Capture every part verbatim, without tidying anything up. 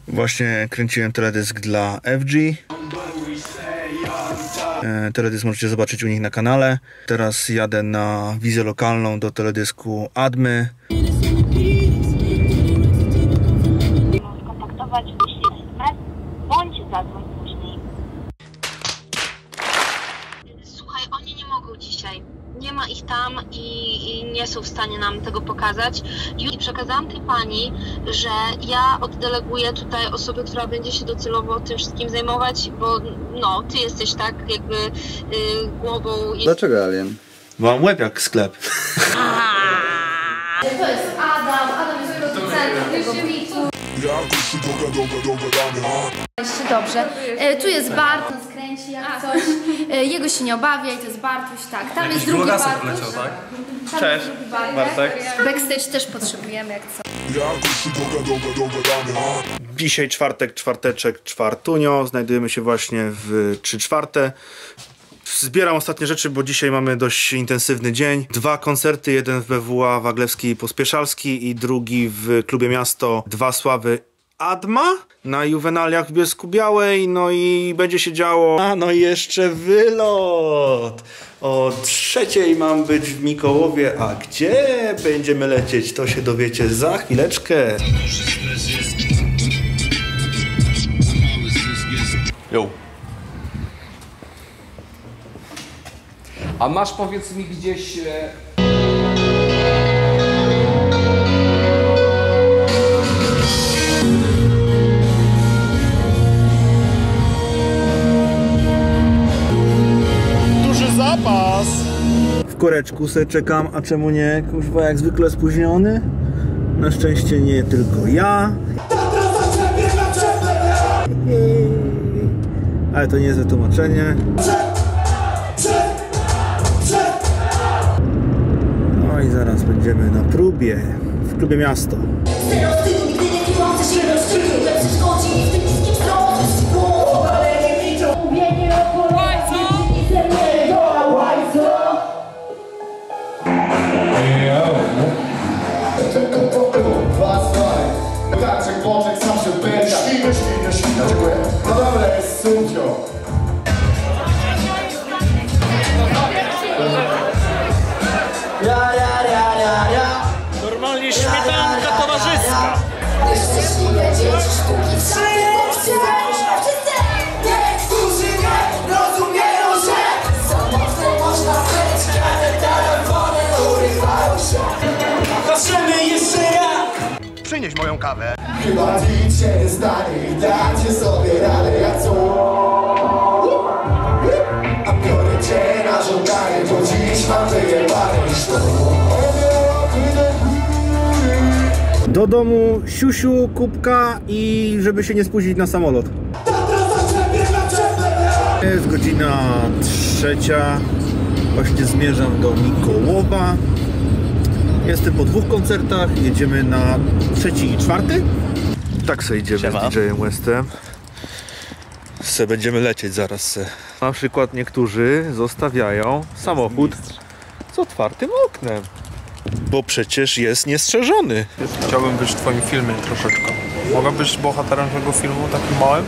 Właśnie kręciłem teledysk dla F G. Teledysk możecie zobaczyć u nich na kanale. Teraz jadę na wizję lokalną do teledysku Admy. Skontaktować, wyślij es em es, bądź zadzwoń później. Słuchaj, oni nie mogą dzisiaj. Nie ma ich tam i, i nie są w stanie nam tego pokazać. I przekazałam tej pani, że ja oddeleguję tutaj osobę, która będzie się docelowo tym wszystkim zajmować, bo no, ty jesteś tak jakby y, głową... Dlaczego Alien? Mam łeb jak sklep. To jest Adam, Adam jest producentem tego bitu. Jeszcze dobrze. E, tu jest Bart, on skręci jak coś. E, jego się nie obawia i to jest Bartuś, tak. Tam jest drugi Bartuś. Poleciał, tak? Tam Cześć, jest drugi Bartek. Backstage też potrzebujemy jak co. Dzisiaj czwartek, czwarteczek, czwartunio. Znajdujemy się właśnie w trzy czwarte. Zbieram ostatnie rzeczy, bo dzisiaj mamy dość intensywny dzień. Dwa koncerty, jeden w B W A Waglewski i Pospieszalski i drugi w klubie Miasto Dwa Sławy Adma na Juwenaliach w Bielsku-Białej. No i będzie się działo. A no i jeszcze wylot. O trzeciej mam być w Mikołowie, a gdzie będziemy lecieć, to się dowiecie za chwileczkę. Jo. A masz, powiedz mi, gdzieś... E... Duży zapas! W koreczku se czekam, a czemu nie? Kurwa, jak zwykle spóźniony. Na szczęście nie tylko ja. Ale to nie jest wytłumaczenie. No i zaraz będziemy na próbie w klubie Miasto. No dobra, jest sumcio. Ja, ja, ja, ja, ja. Normalnie śmietanka towarzyska. Szczęśliwe dzieci sztuki w szybie. Niektórzy nie rozumieją, że samotnie można być, kiedy telefony urywają się. Patrzymy jeszcze raz. Przynieś moją kawę. Chyba nic się nie stanie i dacie sobie radę jak co. A biorę cię na żądanie, bo dziś mam wyjebane niż to. Do domu, siusiu, kubka i żeby się nie spóźnić na samolot. Jest godzina trzecia. Właśnie zmierzam do Mikołowa. Jestem po dwóch koncertach. Jedziemy na trzeci i czwarty. Tak sobie idziemy Siema. z D J-em Westem. Se będziemy lecieć zaraz se. Na przykład niektórzy zostawiają samochód z otwartym oknem. Bo przecież jest niestrzeżony. Chciałbym być w twoim filmie troszeczkę. Mogę być bohaterem tego filmu, takim małym?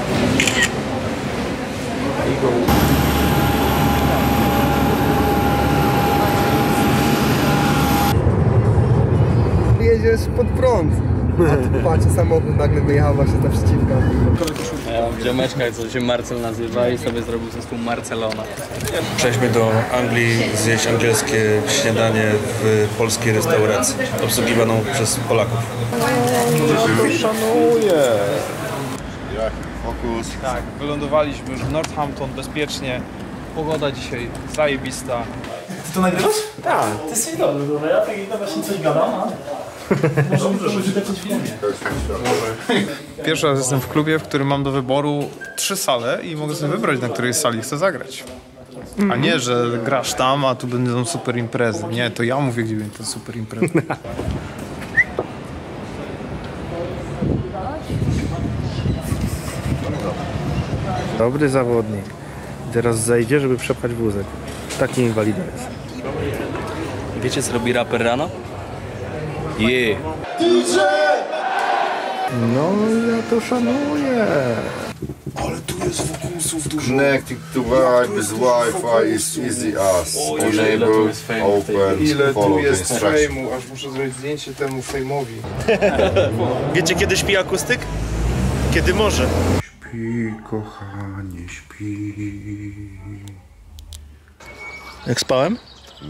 Jedziesz pod prąd. A tu patrzę, samochód nagle wyjechał właśnie z naprzeciwka. Ja mam ziomeczka, co się Marcel nazywa i sobie zrobił zespół Marcelona. Przejdźmy do Anglii, zjeść angielskie śniadanie w polskiej restauracji, obsługiwaną przez Polaków. Szanuję. Jaki fokus. Tak, wylądowaliśmy już w Northampton bezpiecznie. Pogoda dzisiaj zajebista. Ty to nagrywasz? Tak. Ty jesteś dobry, dobra, ja tak właśnie coś gadam, a... Może muszę być w filmie. Pierwszy raz jestem w klubie, w którym mam do wyboru trzy sale i mogę sobie wybrać, na której sali chcę zagrać. A nie, że grasz tam, a tu będą super imprezy. Nie, to ja mówię, gdzie będzie to super imprezy. Dobry zawodnik. Teraz zejdzie, żeby przepchać wózek. Taki inwalida jest. Wiecie, co robi raper rano? Yeah. No, ja to szanuję. Ale tu jest fokusów dużo. Connecting to Wi-Fi with Wi-Fi is easy as enable, open, Ile tu follow the jest instructions. fejmu, aż muszę zrobić zdjęcie temu fejmowi. Wiecie, kiedy śpi akustyk? Kiedy może. Śpi, kochanie, śpi. Jak spałem?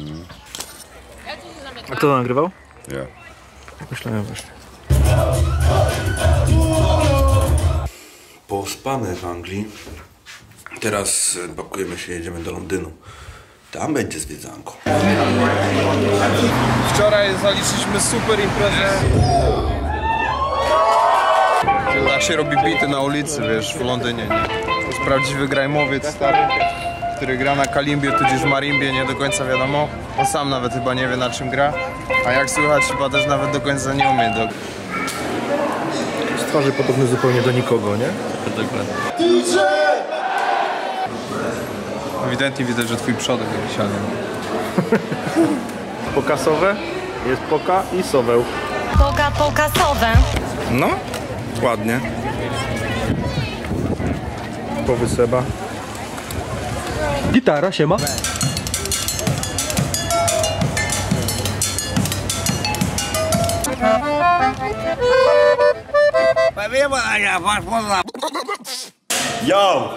A kto to nagrywał? Ja. Myślałem właśnie. Pospamy w Anglii. Teraz pakujemy się, jedziemy do Londynu. Tam będzie zwiedzanko. Wczoraj zaliczyliśmy super imprezę. Tak się robi bity na ulicy, wiesz, w Londynie, nie? To jest prawdziwy grajmowiec stary, który gra na kalimbie, tudzież marimbie, nie do końca wiadomo. On sam nawet chyba nie wie, na czym gra. A jak słychać, chyba też nawet do końca nie umie. Do... Z twarzy podobny zupełnie do nikogo, nie? Dokładnie. Ewidentnie widać, że twój przodek jakiś, ale... Pokasowe, jest poka i soweł. Poka pokasowe. No, ładnie. Powy Seba. Gitara, siema. Yo!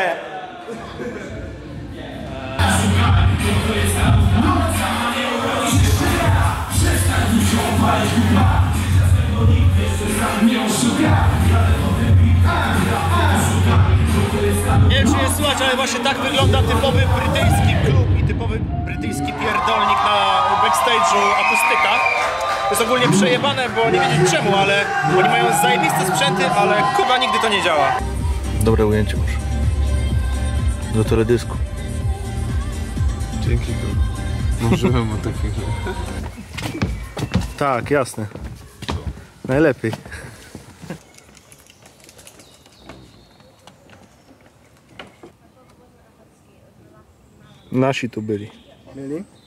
Nie wiem, czy jest słychać, ale właśnie tak wygląda typowy brytyjski klub i typowy brytyjski pierdolnik na backstage'u akustykach. To jest ogólnie przejebane, bo nie wiedzieć czemu, ale oni mają zajebiste sprzęty, ale kurwa nigdy to nie działa. Dobre ujęcie masz. Do teledysku. Dzięki, marzyłem o takich. Tak, jasne. Najlepiej. Nasi tu byli. Byli?